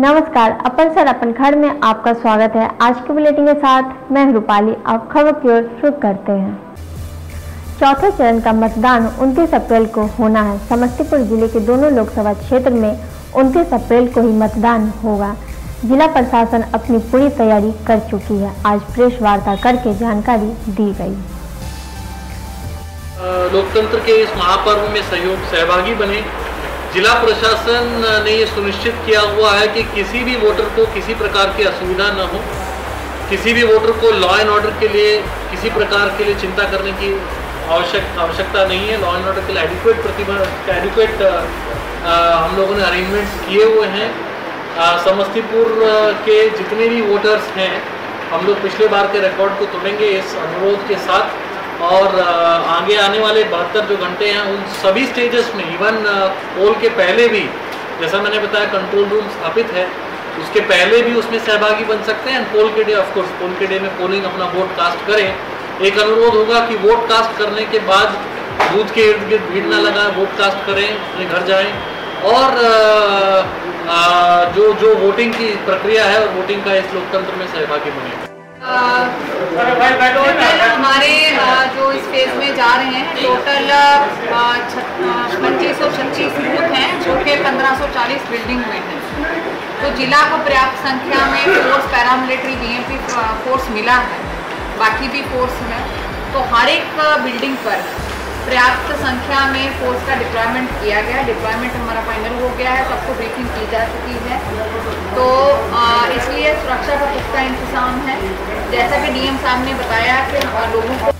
नमस्कार, अपन सर अपन खड़ में आपका स्वागत है। आज के बुलेटिन के साथ मैं रूपाली। आप खबर की ओर रुख करते हैं। चौथे चरण का मतदान 29 अप्रैल को होना है। समस्तीपुर जिले के दोनों लोकसभा क्षेत्र में 29 अप्रैल को ही मतदान होगा। जिला प्रशासन अपनी पूरी तैयारी कर चुकी है। आज प्रेस वार्ता करके जानकारी दी गई। लोकतंत्र के इस महापर्व में सहभागी बने। जिला प्रशासन ने ये सुनिश्चित किया हुआ है कि किसी भी वोटर को किसी प्रकार की असुविधा न हो, किसी भी वोटर को लॉ एंड ऑर्डर के लिए किसी प्रकार के लिए चिंता करने की आवश्यकता नहीं है। लॉ एंड ऑर्डर के लिए एडिक्वेट हम लोगों ने अरेंजमेंट्स किए हुए हैं। समस्तीपुर के जितने भी वोटर्स हैं, हम लोग पिछले बार के रिकॉर्ड को तोड़ेंगे इस अनुरोध के साथ, और आगे आने वाले 72 जो घंटे हैं उन सभी स्टेजेस में, इवन पोल के पहले भी, जैसा मैंने बताया कंट्रोल रूम स्थापित है, उसके पहले भी उसमें सहभागी बन सकते हैं। पोल के डे, ऑफकोर्स पोल के डे में पोलिंग अपना वोट कास्ट करें। एक अनुरोध होगा कि वोट कास्ट करने के बाद बूथ के इर्द गिर्द भीड़ न लगाएं, वोट कास्ट करें, अपने घर जाएं, और जो वोटिंग की प्रक्रिया है और वोटिंग का इस लोकतंत्र में सहभागी बने। टोटल हमारे जो इस फेज में जा रहे हैं, टोटल 2536 बूथ हैं, जो कि 1540 बिल्डिंग में हैं। तो जिला को पर्याप्त संख्या में फोर्स, पैरामिलिट्री, बीएमपी फोर्स मिला है, बाकी भी फोर्स है। तो हर एक बिल्डिंग पर पर्याप्त संख्या में फोर्स का डिप्लॉयमेंट किया गया है। डिप्लॉयमेंट हमारा फाइनल हो गया है, सबको ब्रीफिंग की जा चुकी है। तो इसलिए सुरक्षा का पुख्ता इंतजाम है। जैसा कि डीएम साहब ने बताया कि लोगों को